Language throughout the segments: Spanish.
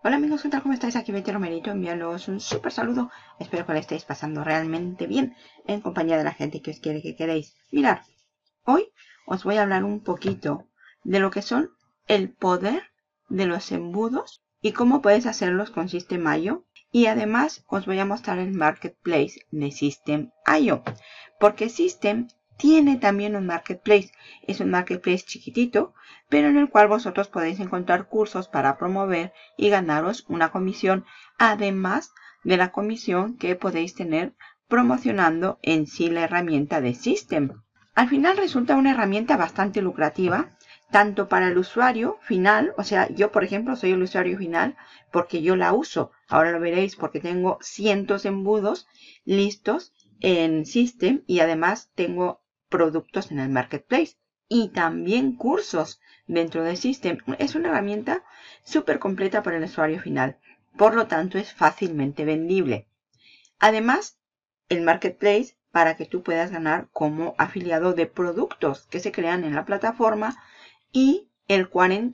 Hola amigos, ¿qué tal? ¿Cómo estáis? Aquí Betty Romerito enviándoos un súper saludo. Espero que lo estéis pasando realmente bien en compañía de la gente que os quiere, que queréis. Mirad, hoy os voy a hablar un poquito de lo que son el poder de los embudos y cómo puedes hacerlos con System.io. Y además os voy a mostrar el marketplace de System.io, porque System tiene también un marketplace. Es un marketplace chiquitito, pero en el cual vosotros podéis encontrar cursos para promover y ganaros una comisión, además de la comisión que podéis tener promocionando en sí la herramienta de System. Al final resulta una herramienta bastante lucrativa, tanto para el usuario final, o sea, yo por ejemplo soy el usuario final porque yo la uso. Ahora lo veréis porque tengo cientos de embudos listos en System y además tengo productos en el marketplace y también cursos dentro de System. Es una herramienta súper completa para el usuario final, por lo tanto es fácilmente vendible. Además, el marketplace para que tú puedas ganar como afiliado de productos que se crean en la plataforma y el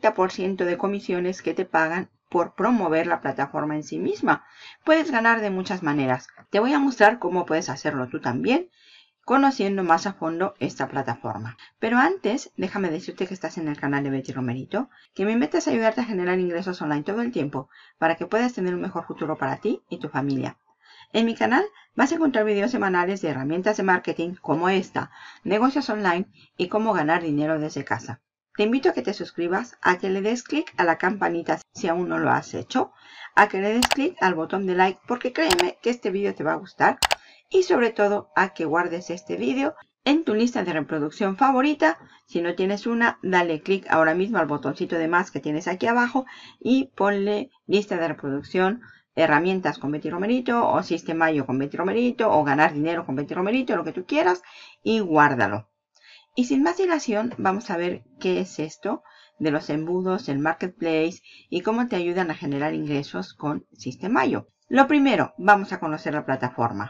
40% de comisiones que te pagan por promover la plataforma en sí misma. Puedes ganar de muchas maneras. Te voy a mostrar cómo puedes hacerlo tú también, conociendo más a fondo esta plataforma. Pero antes, déjame decirte que estás en el canal de Betty Romerito, que mi meta es ayudarte a generar ingresos online todo el tiempo para que puedas tener un mejor futuro para ti y tu familia. En mi canal vas a encontrar videos semanales de herramientas de marketing como esta, negocios online y cómo ganar dinero desde casa. Te invito a que te suscribas, a que le des clic a la campanita si aún no lo has hecho, a que le des clic al botón de like porque créeme que este vídeo te va a gustar y sobre todo a que guardes este vídeo en tu lista de reproducción favorita. Si no tienes una, dale clic ahora mismo al botoncito de más que tienes aquí abajo y ponle lista de reproducción herramientas con Betty Romerito o System.io con Betty Romerito o ganar dinero con Betty Romerito, lo que tú quieras, y guárdalo. Y sin más dilación, vamos a ver qué es esto de los embudos, el marketplace y cómo te ayudan a generar ingresos con System.io. Lo primero, vamos a conocer la plataforma.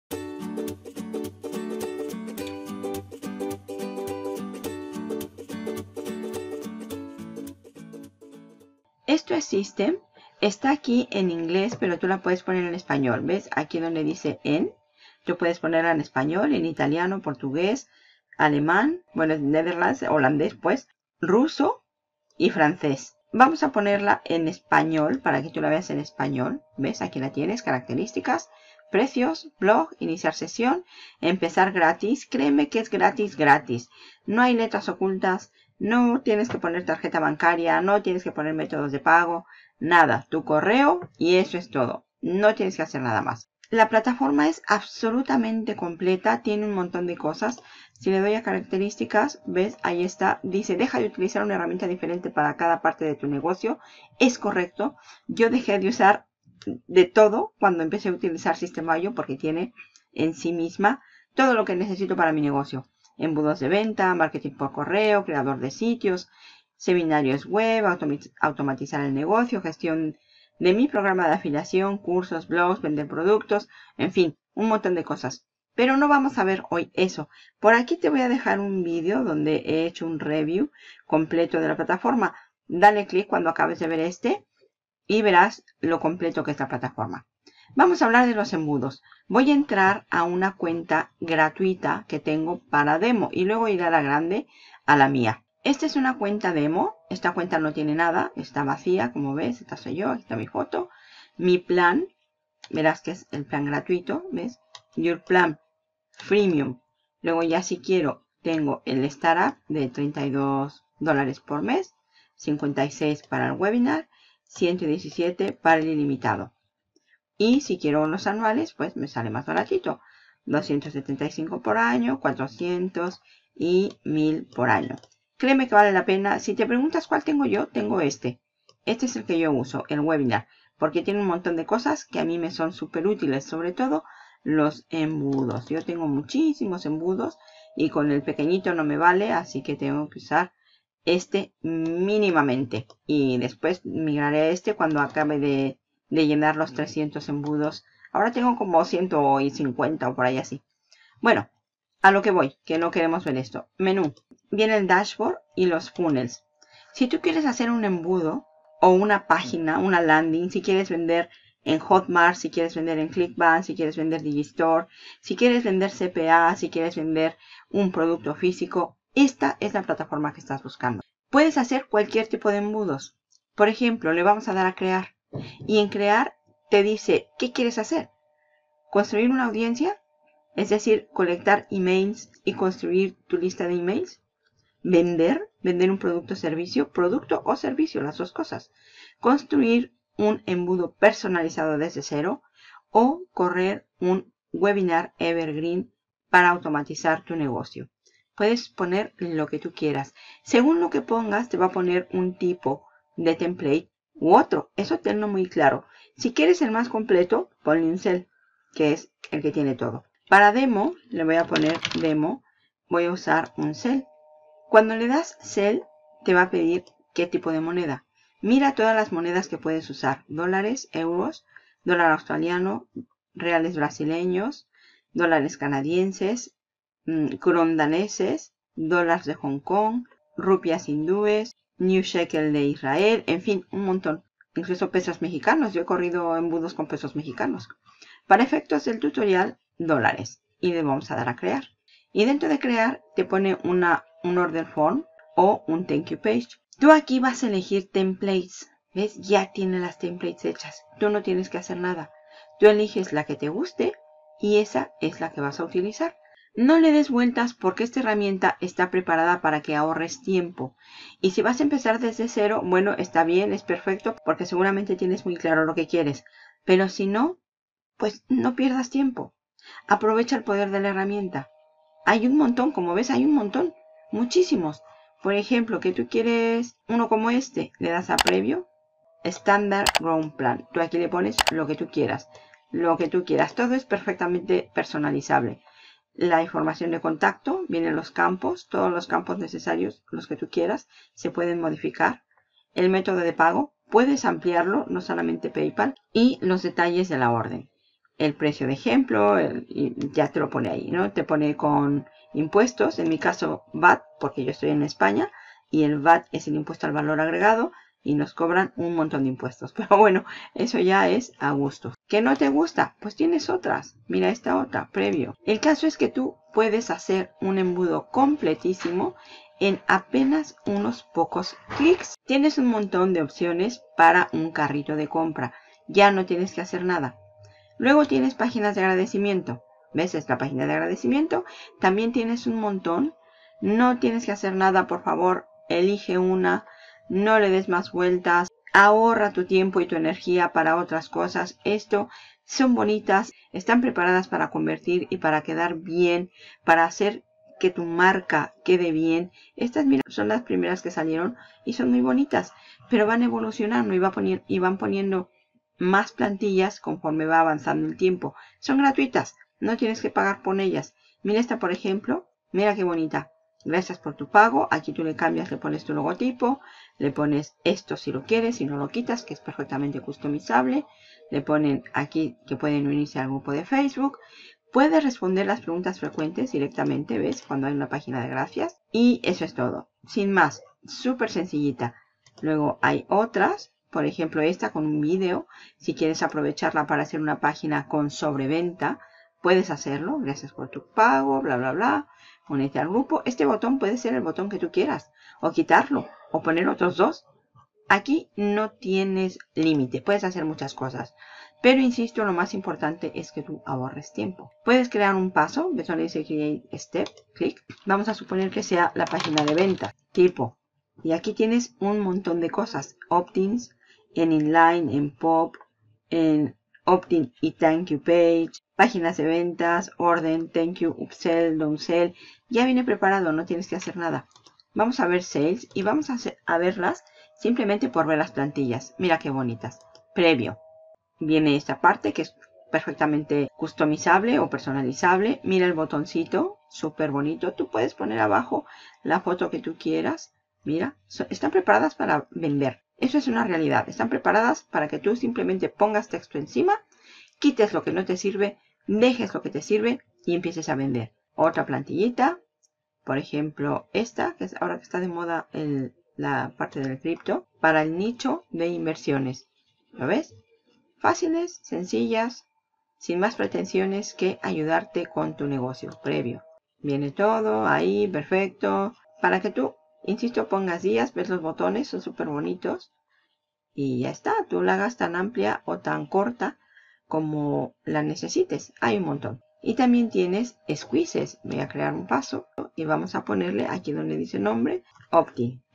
Esto es System. Está aquí en inglés, pero tú la puedes poner en español. ¿Ves? Aquí donde dice en. Tú puedes ponerla en español, en italiano, portugués, alemán, bueno, Netherlands, holandés, pues, ruso y francés. Vamos a ponerla en español para que tú la veas en español. ¿Ves? Aquí la tienes, características, precios, blog, iniciar sesión, empezar gratis. Créeme que es gratis, gratis. No hay letras ocultas. No tienes que poner tarjeta bancaria, no tienes que poner métodos de pago, nada. Tu correo y eso es todo. No tienes que hacer nada más. La plataforma es absolutamente completa, tiene un montón de cosas. Si le doy a características, ves, ahí está. Dice, deja de utilizar una herramienta diferente para cada parte de tu negocio. Es correcto. Yo dejé de usar de todo cuando empecé a utilizar System.io porque tiene en sí misma todo lo que necesito para mi negocio. Embudos de venta, marketing por correo, creador de sitios, seminarios web, automatizar el negocio, gestión de mi programa de afiliación, cursos, blogs, vender productos, en fin, un montón de cosas. Pero no vamos a ver hoy eso. Por aquí te voy a dejar un vídeo donde he hecho un review completo de la plataforma. Dale clic cuando acabes de ver este y verás lo completo que es la plataforma. Vamos a hablar de los embudos. Voy a entrar a una cuenta gratuita que tengo para demo y luego ir a la grande, a la mía. Esta es una cuenta demo. Esta cuenta no tiene nada, está vacía, como ves. Esta soy yo, aquí está mi foto. Mi plan, verás que es el plan gratuito, ¿ves? Your Plan Freemium. Luego ya si quiero, tengo el Startup de $32 por mes, 56 para el webinar, 117 para el ilimitado. Y si quiero los anuales, pues me sale más baratito. 275 por año, 400 y 1000 por año. Créeme que vale la pena. Si te preguntas cuál tengo yo, tengo este. Este es el que yo uso, el webinar. Porque tiene un montón de cosas que a mí me son súper útiles. Sobre todo los embudos. Yo tengo muchísimos embudos y con el pequeñito no me vale. Así que tengo que usar este mínimamente. Y después migraré a este cuando acabe de llenar los 300 embudos. Ahora tengo como 150 o por ahí así. Bueno, a lo que voy, que no queremos ver esto. Menú. Viene el dashboard y los funnels. Si tú quieres hacer un embudo o una página, una landing, si quieres vender en Hotmart, si quieres vender en Clickbank, si quieres vender Digistore, si quieres vender CPA, si quieres vender un producto físico, esta es la plataforma que estás buscando. Puedes hacer cualquier tipo de embudos. Por ejemplo, le vamos a dar a crear. Y en crear te dice, ¿qué quieres hacer? ¿Construir una audiencia? Es decir, colectar emails y construir tu lista de emails. Vender un producto o servicio, las dos cosas. Construir un embudo personalizado desde cero o correr un webinar evergreen para automatizar tu negocio. Puedes poner lo que tú quieras. Según lo que pongas, te va a poner un tipo de template u otro. Eso tenlo muy claro. Si quieres el más completo, ponle un cel, que es el que tiene todo. Para demo, le voy a poner demo. Voy a usar un cel. Cuando le das cel, te va a pedir qué tipo de moneda. Mira todas las monedas que puedes usar. Dólares, euros, dólar australiano, reales brasileños, dólares canadienses, kron daneses, dólares de Hong Kong, rupias hindúes, new shekel de Israel, en fin, un montón. Incluso pesos mexicanos. Yo he corrido embudos con pesos mexicanos. Para efectos del tutorial, dólares. Y le vamos a dar a crear. Y dentro de crear te pone un order form o un thank you page. Tú aquí vas a elegir templates. ¿Ves? Ya tiene las templates hechas. Tú no tienes que hacer nada. Tú eliges la que te guste y esa es la que vas a utilizar. No le des vueltas porque esta herramienta está preparada para que ahorres tiempo. Y si vas a empezar desde cero, bueno, está bien, es perfecto porque seguramente tienes muy claro lo que quieres. Pero si no, pues no pierdas tiempo. Aprovecha el poder de la herramienta. Hay un montón, como ves, hay un montón. Muchísimos. Por ejemplo, que tú quieres uno como este, le das a previo, Standard Ground Plan. Tú aquí le pones lo que tú quieras. Lo que tú quieras. Todo es perfectamente personalizable. La información de contacto, vienen los campos, todos los campos necesarios, los que tú quieras, se pueden modificar. El método de pago, puedes ampliarlo, no solamente PayPal. Y los detalles de la orden. El precio de ejemplo, ya te lo pone ahí, ¿no? Te pone con impuestos, en mi caso VAT, porque yo estoy en España, y el VAT es el impuesto al valor agregado, y nos cobran un montón de impuestos. Pero bueno, eso ya es a gusto. ¿Qué no te gusta? Pues tienes otras. Mira esta otra, previo. El caso es que tú puedes hacer un embudo completísimo en apenas unos pocos clics. Tienes un montón de opciones para un carrito de compra. Ya no tienes que hacer nada. Luego tienes páginas de agradecimiento. ¿Ves? Esta página de agradecimiento. También tienes un montón. No tienes que hacer nada, por favor. Elige una. No le des más vueltas. Ahorra tu tiempo y tu energía para otras cosas. Esto son bonitas. Están preparadas para convertir y para quedar bien. Para hacer que tu marca quede bien. Estas, mira, son las primeras que salieron y son muy bonitas. Pero van evolucionando y van poniendo más plantillas conforme va avanzando el tiempo. Son gratuitas, no tienes que pagar por ellas. Mira esta, por ejemplo, mira qué bonita. Gracias por tu pago. Aquí tú le cambias, le pones tu logotipo, le pones esto si lo quieres, si no lo quitas, que es perfectamente customizable. Le ponen aquí que pueden unirse al grupo de Facebook. Puedes responder las preguntas frecuentes directamente, ¿ves? Cuando hay una página de gracias. Y eso es todo. Sin más, súper sencillita. Luego hay otras. Por ejemplo, esta con un vídeo. Si quieres aprovecharla para hacer una página con sobreventa, puedes hacerlo. Gracias por tu pago, bla, bla, bla. Únete al grupo. Este botón puede ser el botón que tú quieras. O quitarlo. O poner otros dos. Aquí no tienes límite. Puedes hacer muchas cosas. Pero insisto, lo más importante es que tú ahorres tiempo. Puedes crear un paso. ¿Ves donde dice Create Step? Clic. Vamos a suponer que sea la página de venta. Tipo. Y aquí tienes un montón de cosas. Opt-ins. En inline, en pop, en opt-in y thank you page, páginas de ventas, orden, thank you, upsell, downsell. Ya viene preparado, no tienes que hacer nada. Vamos a ver sales y vamos a verlas simplemente por ver las plantillas. Mira qué bonitas. Previo. Viene esta parte que es perfectamente customizable o personalizable. Mira el botoncito, súper bonito. Tú puedes poner abajo la foto que tú quieras. Mira, están preparadas para vender. Eso es una realidad. Están preparadas para que tú simplemente pongas texto encima, quites lo que no te sirve, dejes lo que te sirve y empieces a vender. Otra plantillita, por ejemplo esta, que es ahora que está de moda el la parte del cripto, para el nicho de inversiones. ¿Lo ves? Fáciles, sencillas, sin más pretensiones que ayudarte con tu negocio previo. Viene todo ahí, perfecto, para que tú, insisto, pongas días, ves los botones, son súper bonitos. Y ya está, tú la hagas tan amplia o tan corta como la necesites. Hay un montón. Y también tienes squeezes. Voy a crear un paso y vamos a ponerle aquí donde dice nombre, opt-in.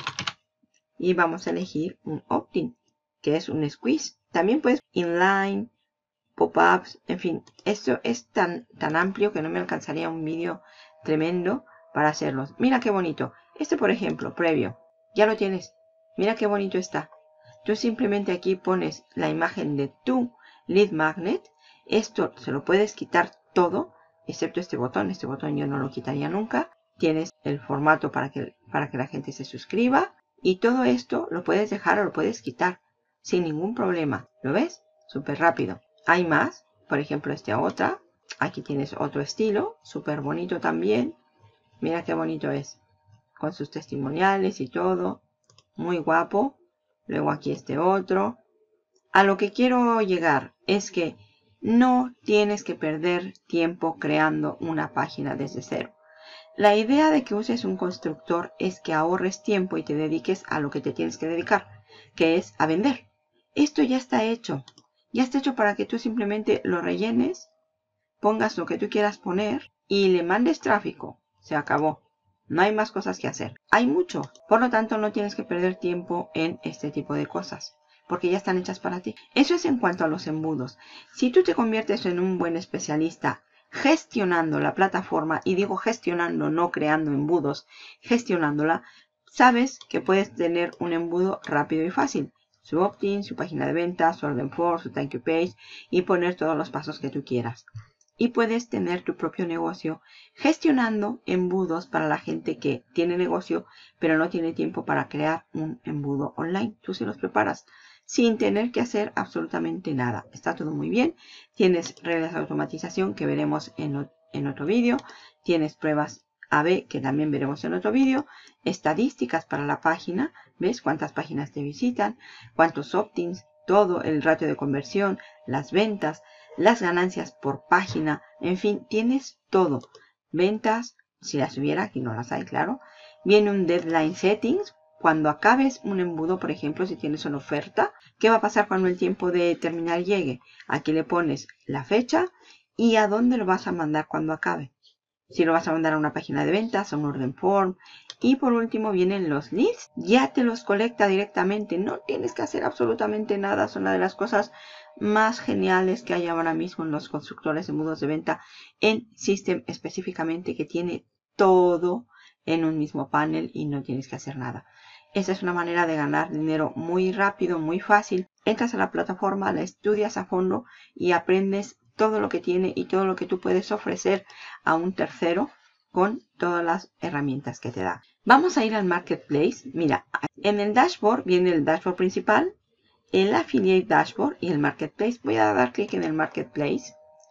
Y vamos a elegir un opt-in, que es un squeeze. También puedes inline, pop-ups, en fin. Esto es tan amplio que no me alcanzaría un vídeo tremendo para hacerlos. Mira qué bonito. Este, por ejemplo, previo. Ya lo tienes. Mira qué bonito está. Tú simplemente aquí pones la imagen de tu lead magnet. Esto se lo puedes quitar todo, excepto este botón. Este botón yo no lo quitaría nunca. Tienes el formato para que la gente se suscriba. Y todo esto lo puedes dejar o lo puedes quitar sin ningún problema. ¿Lo ves? Súper rápido. Hay más. Por ejemplo, esta otra. Aquí tienes otro estilo. Súper bonito también. Mira qué bonito es. Con sus testimoniales y todo. Muy guapo. Luego aquí este otro. A lo que quiero llegar es que no tienes que perder tiempo creando una página desde cero. La idea de que uses un constructor es que ahorres tiempo y te dediques a lo que te tienes que dedicar, que es a vender. Esto ya está hecho. Ya está hecho para que tú simplemente lo rellenes, pongas lo que tú quieras poner y le mandes tráfico. Se acabó. No hay más cosas que hacer. Hay mucho. Por lo tanto, no tienes que perder tiempo en este tipo de cosas, porque ya están hechas para ti. Eso es en cuanto a los embudos. Si tú te conviertes en un buen especialista gestionando la plataforma, y digo gestionando, no creando embudos, gestionándola, sabes que puedes tener un embudo rápido y fácil. Su opt-in, su página de ventas, su order form, su thank you page y poner todos los pasos que tú quieras. Y puedes tener tu propio negocio gestionando embudos para la gente que tiene negocio pero no tiene tiempo para crear un embudo online. Tú se los preparas sin tener que hacer absolutamente nada. Está todo muy bien. Tienes reglas de automatización que veremos en otro vídeo. Tienes pruebas A/B que también veremos en otro vídeo. Estadísticas para la página. ¿Ves cuántas páginas te visitan? ¿Cuántos opt-ins? Todo el ratio de conversión, las ventas, las ganancias por página, en fin, tienes todo. Ventas, si las hubiera, aquí no las hay, claro. Viene un deadline settings. Cuando acabes un embudo, por ejemplo, si tienes una oferta, ¿qué va a pasar cuando el tiempo de terminar llegue? Aquí le pones la fecha y a dónde lo vas a mandar cuando acabe. Si lo vas a mandar a una página de ventas, a un order form. Y por último vienen los leads. Ya te los colecta directamente. No tienes que hacer absolutamente nada. Son una de las cosas más geniales que hay ahora mismo en los constructores de embudos de venta en System específicamente, que tiene todo en un mismo panel y no tienes que hacer nada. Esa es una manera de ganar dinero muy rápido, muy fácil. Entras a la plataforma, la estudias a fondo y aprendes todo lo que tiene y todo lo que tú puedes ofrecer a un tercero con todas las herramientas que te da. Vamos a ir al Marketplace. Mira, en el dashboard viene el dashboard principal, el Affiliate Dashboard y el Marketplace. Voy a dar clic en el Marketplace.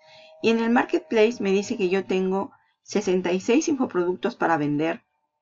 Y en el Marketplace me dice que yo tengo 66 infoproductos para vender,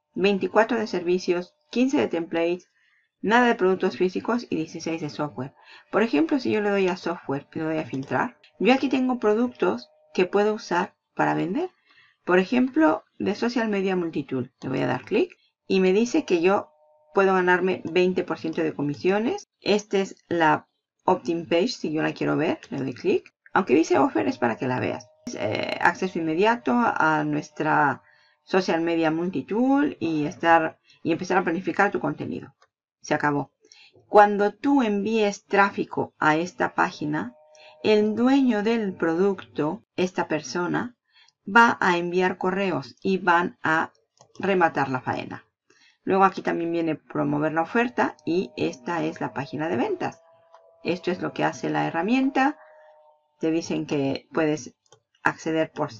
24 de servicios, 15 de templates, nada de productos físicos y 16 de software. Por ejemplo, si yo le doy a software, le doy a filtrar, yo aquí tengo productos que puedo usar para vender. Por ejemplo, de Social Media Multitool. Le voy a dar clic y me dice que yo puedo ganarme 20% de comisiones. Esta es la opt-in page, si yo la quiero ver, le doy clic. Aunque dice offer, es para que la veas. Acceso inmediato a nuestra Social Media Multitool y empezar a planificar tu contenido. Se acabó. Cuando tú envíes tráfico a esta página, el dueño del producto, esta persona, va a enviar correos y van a rematar la faena. Luego aquí también viene promover la oferta y esta es la página de ventas. Esto es lo que hace la herramienta. Te dicen que puedes acceder por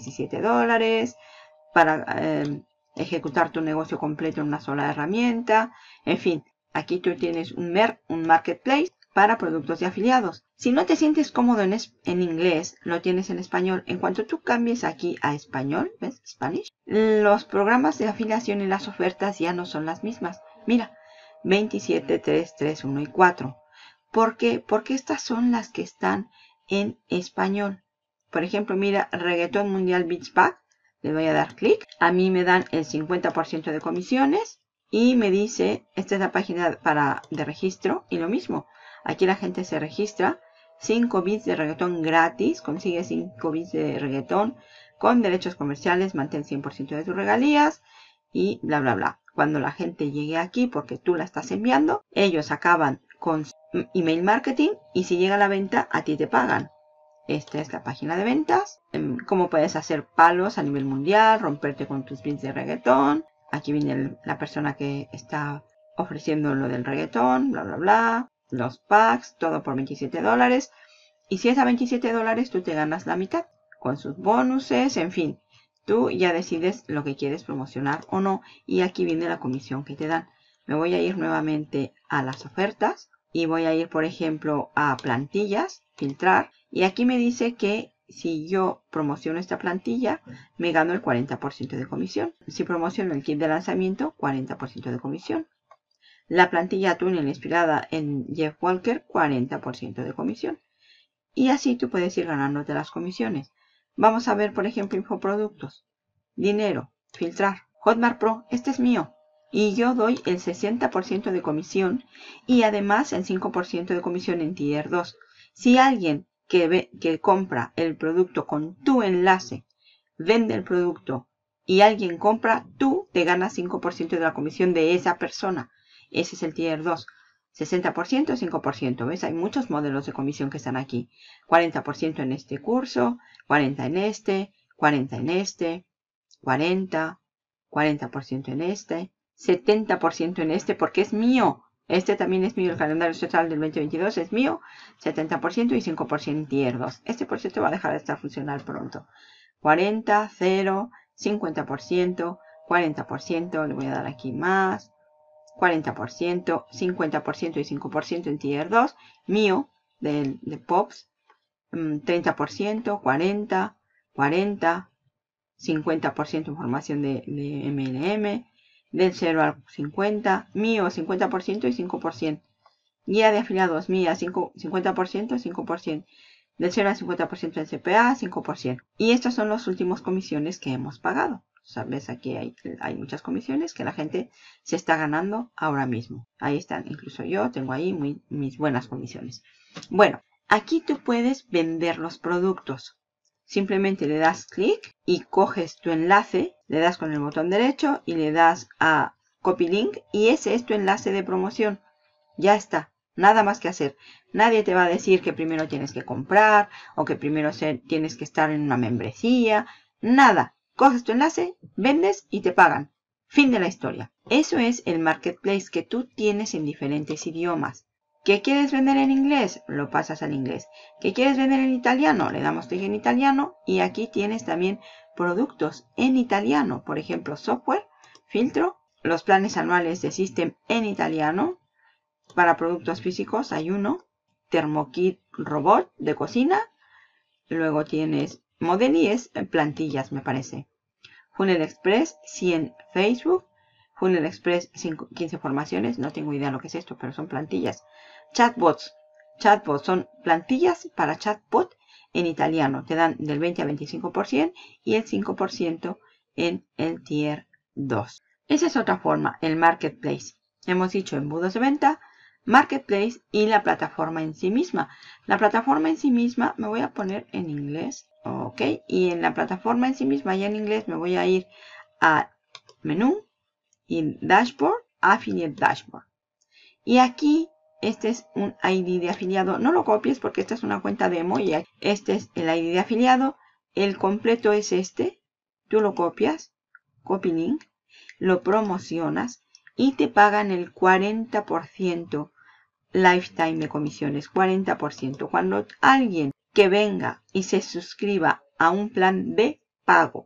$17 para ejecutar tu negocio completo en una sola herramienta. En fin, aquí tú tienes un marketplace para productos de afiliados. Si no te sientes cómodo en inglés, lo tienes en español. En cuanto tú cambies aquí a español, ¿ves? Spanish, los programas de afiliación y las ofertas ya no son las mismas. Mira, 27, 3, 3, 1 y 4. ¿Por qué? Porque estas son las que están en español. Por ejemplo, mira, Reggaetón Mundial Beach Pack. Le voy a dar clic. A mí me dan el 50% de comisiones. Y me dice, esta es la página de registro. Y lo mismo, aquí la gente se registra. 5 bits de reggaetón gratis. Consigue 5 bits de reggaetón con derechos comerciales. Mantén 100% de tus regalías. Y bla, bla, bla. Cuando la gente llegue aquí, porque tú la estás enviando, ellos acaban con email marketing y si llega a la venta, a ti te pagan. Esta es la página de ventas. Cómo puedes hacer palos a nivel mundial, romperte con tus bits de reggaetón. Aquí viene la persona que está ofreciendo lo del reggaetón, bla, bla, bla. Los packs, todo por $27. Y si es a $27, tú te ganas la mitad con sus bonuses, en fin. Tú ya decides lo que quieres promocionar o no. Y aquí viene la comisión que te dan. Me voy a ir nuevamente a las ofertas. Y voy a ir, por ejemplo, a plantillas, filtrar. Y aquí me dice que si yo promociono esta plantilla, me gano el 40% de comisión. Si promociono el kit de lanzamiento, 40% de comisión. La plantilla túnel inspirada en Jeff Walker, 40% de comisión. Y así tú puedes ir ganándote las comisiones. Vamos a ver, por ejemplo, infoproductos. Dinero, filtrar. Hotmart Pro, este es mío. Y yo doy el 60% de comisión y además el 5% de comisión en Tier 2. Si alguien que compra el producto con tu enlace vende el producto y alguien compra, tú te ganas 5% de la comisión de esa persona. Ese es el Tier 2. 60%, 5%. ¿Ves? Hay muchos modelos de comisión que están aquí. 40% en este curso, 40% en este, 40% en este, 40% en este, 70% en este porque es mío. Este también es mío, el calendario total del 2022 es mío, 70% y 5% en Tier 2. Este por cierto va a dejar de estar funcional pronto. 40, 0, 50%, 40%, le voy a dar aquí más, 40%, 50% y 5% en Tier 2, mío, de Pops, 30%, 40, 40, 50% información de MLM, del 0 al 50, mío 50% y 5%. Guía de afiliados mía 50%, 5%. Del 0 al 50% en CPA, 5%. Y estas son las últimas comisiones que hemos pagado. ¿Sabes? Aquí hay muchas comisiones que la gente se está ganando ahora mismo. Ahí están. Incluso yo tengo ahí mis buenas comisiones. Bueno, aquí tú puedes vender los productos. Simplemente le das clic y coges tu enlace, le das con el botón derecho y le das a Copy Link y ese es tu enlace de promoción. Ya está, nada más que hacer. Nadie te va a decir que primero tienes que comprar o que primero tienes que estar en una membresía. Nada, coges tu enlace, vendes y te pagan. Fin de la historia. Eso es el marketplace que tú tienes en diferentes idiomas. ¿Qué quieres vender en inglés? Lo pasas al inglés. ¿Qué quieres vender en italiano? Le damos clic en italiano y aquí tienes también productos en italiano. Por ejemplo, software, filtro, los planes anuales de System en italiano. Para productos físicos hay uno, Thermokit Robot de cocina. Luego tienes Modelies, plantillas me parece. Funnel Express, 100 Facebook. Funnel Express, 15 formaciones. No tengo idea lo que es esto, pero son plantillas. Chatbots. Chatbots son plantillas para chatbot en italiano. Te dan del 20 a 25% y el 5% en el Tier 2. Esa es otra forma, el Marketplace. Hemos dicho embudos de venta, Marketplace y la plataforma en sí misma. La plataforma en sí misma me voy a poner en inglés. Ok, y en la plataforma en sí misma, ya en inglés, me voy a ir a menú y dashboard, affiliate dashboard. Y aquí, este es un ID de afiliado. No lo copies porque esta es una cuenta demo y este es el ID de afiliado. El completo es este. Tú lo copias, copy link, lo promocionas y te pagan el 40% lifetime de comisiones, 40%. Cuando alguien que venga y se suscriba a un plan de pago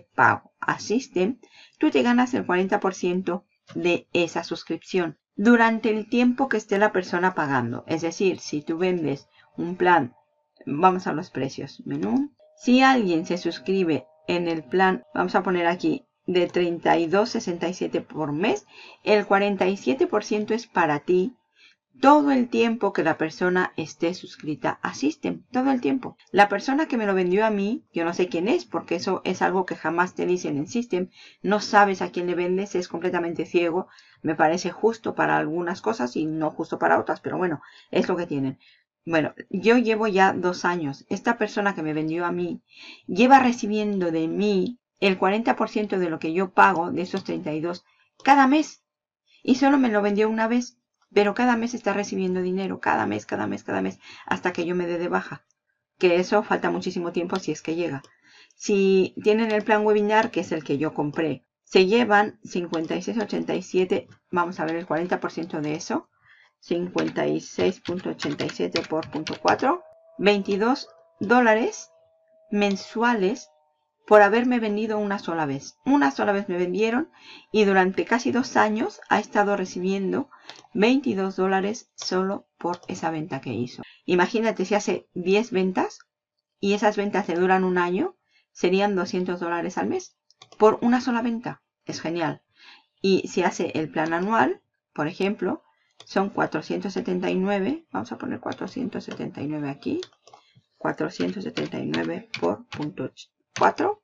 a System, tú te ganas el 40% de esa suscripción durante el tiempo que esté la persona pagando. Es decir, si tú vendes un plan, vamos a los precios, menú. Si alguien se suscribe en el plan, vamos a poner aquí de $32.67 por mes. El 47% es para ti. Todo el tiempo que la persona esté suscrita a System, todo el tiempo. La persona que me lo vendió a mí, yo no sé quién es, porque eso es algo que jamás te dicen en System. No sabes a quién le vendes, es completamente ciego. Me parece justo para algunas cosas y no justo para otras, pero bueno, es lo que tienen. Bueno, yo llevo ya 2 años. Esta persona que me vendió a mí lleva recibiendo de mí el 40% de lo que yo pago, de esos 32, cada mes. Y solo me lo vendió una vez. Pero cada mes está recibiendo dinero, cada mes, hasta que yo me dé de baja. Que eso falta muchísimo tiempo si es que llega. Si tienen el plan webinar, que es el que yo compré, se llevan 56.87, vamos a ver el 40% de eso. 56.87 por .4, $22 mensuales por haberme vendido una sola vez. Una sola vez me vendieron y durante casi 2 años ha estado recibiendo $22 solo por esa venta que hizo. Imagínate si hace 10 ventas y esas ventas le duran un año, serían $200 al mes por una sola venta. Es genial. Y si hace el plan anual, por ejemplo, son 479. Vamos a poner 479 aquí. 479 por .4.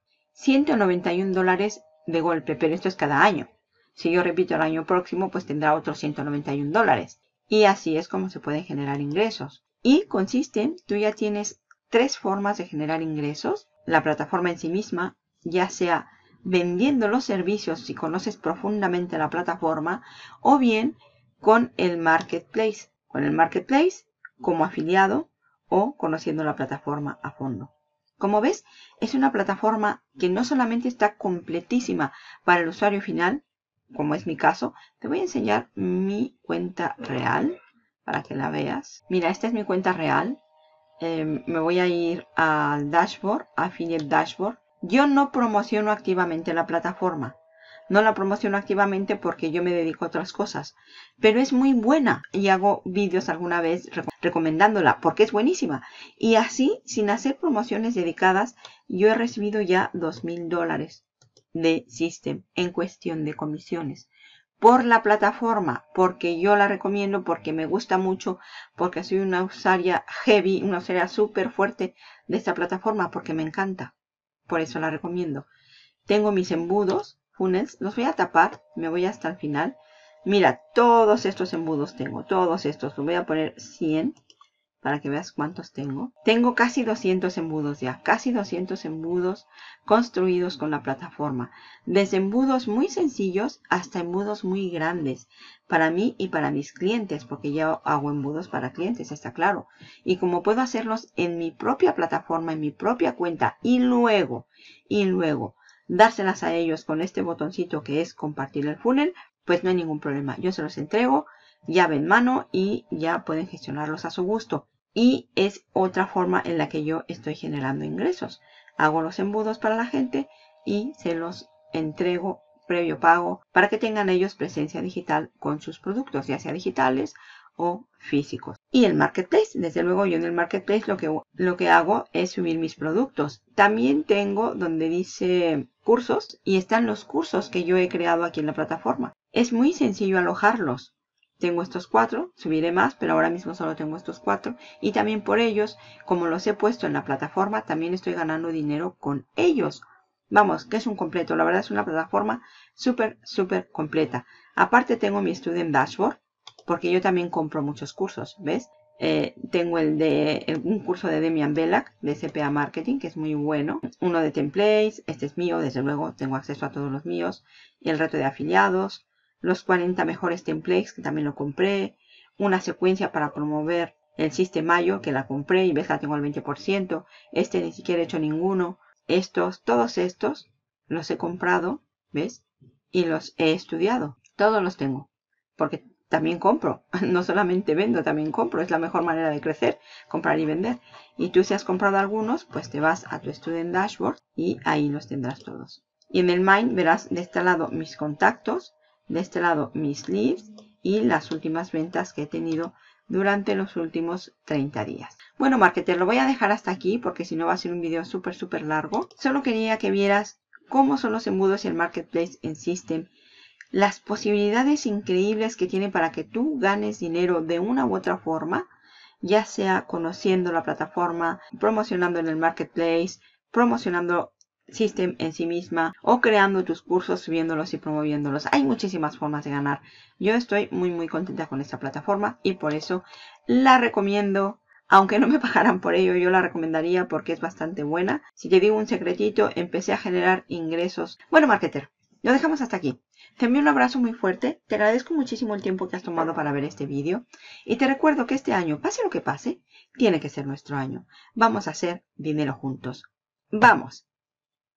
$191 de golpe, pero esto es cada año. Si yo repito el año próximo, pues tendrá otros $191. Y así es como se pueden generar ingresos. Y con System, tú ya tienes 3 formas de generar ingresos. La plataforma en sí misma, ya sea vendiendo los servicios si conoces profundamente la plataforma, o bien con el Marketplace. Con el Marketplace como afiliado o conociendo la plataforma a fondo. Como ves, es una plataforma que no solamente está completísima para el usuario final, como es mi caso. Te voy a enseñar mi cuenta real para que la veas. Mira, esta es mi cuenta real. Me voy a ir al dashboard, Affiliate Dashboard. Yo no promociono activamente la plataforma. No la promociono activamente porque yo me dedico a otras cosas. Pero es muy buena y hago vídeos alguna vez recomendándola porque es buenísima. Y así, sin hacer promociones dedicadas, yo he recibido ya $2.000 de System en cuestión de comisiones. Por la plataforma, porque yo la recomiendo, porque me gusta mucho, porque soy una usuaria heavy, una usuaria súper fuerte de esta plataforma, porque me encanta. Por eso la recomiendo. Tengo mis embudos, funnels, los voy a tapar, me voy hasta el final. Mira, todos estos embudos tengo, todos estos, los voy a poner 100 para que veas cuántos tengo. Tengo casi 200 embudos ya, casi 200 embudos construidos con la plataforma. Desde embudos muy sencillos hasta embudos muy grandes para mí y para mis clientes, porque ya hago embudos para clientes, está claro. Y como puedo hacerlos en mi propia plataforma, en mi propia cuenta y luego dárselas a ellos con este botoncito que es compartir el funnel, pues no hay ningún problema. Yo se los entrego, llave en mano y ya pueden gestionarlos a su gusto. Y es otra forma en la que yo estoy generando ingresos. Hago los embudos para la gente y se los entrego previo pago para que tengan ellos presencia digital con sus productos, ya sea digitales o físicos. Y el Marketplace, desde luego yo en el Marketplace lo que hago es subir mis productos. También tengo donde dice cursos y están los cursos que yo he creado aquí en la plataforma. Es muy sencillo alojarlos. Tengo estos 4, subiré más, pero ahora mismo solo tengo estos 4. Y también por ellos, como los he puesto en la plataforma, también estoy ganando dinero con ellos. Vamos, que es un completo. La verdad es una plataforma súper completa. Aparte tengo mi Student Dashboard, porque yo también compro muchos cursos, ¿ves? Tengo un curso de Demian Belak de CPA Marketing, que es muy bueno. Uno de templates, este es mío, desde luego tengo acceso a todos los míos. Y el reto de afiliados. Los 40 mejores templates, que también lo compré. Una secuencia para promover el System Mayo, que la compré y ves que la tengo al 20%. Este ni siquiera he hecho ninguno. Todos estos los he comprado, ¿ves? Y los he estudiado. Todos los tengo. Porque también compro. No solamente vendo, también compro. Es la mejor manera de crecer, comprar y vender. Y tú si has comprado algunos, pues te vas a tu Student Dashboard y ahí los tendrás todos. Y en el Mind verás de este lado mis contactos, de este lado mis leads y las últimas ventas que he tenido durante los últimos 30 días. Bueno, marketer, lo voy a dejar hasta aquí porque si no va a ser un video súper largo. Solo quería que vieras cómo son los embudos y el marketplace en System, las posibilidades increíbles que tiene para que tú ganes dinero de una u otra forma, ya sea conociendo la plataforma, promocionando en el marketplace, promocionando System en sí misma o creando tus cursos, subiéndolos y promoviéndolos. Hay muchísimas formas de ganar. Yo estoy muy contenta con esta plataforma y por eso la recomiendo. Aunque no me pagaran por ello, yo la recomendaría porque es bastante buena. Si te digo un secretito, empecé a generar ingresos. Bueno, marketer, lo dejamos hasta aquí. Te envío un abrazo muy fuerte. Te agradezco muchísimo el tiempo que has tomado para ver este vídeo. Y te recuerdo que este año, pase lo que pase, tiene que ser nuestro año. Vamos a hacer dinero juntos. ¡Vamos!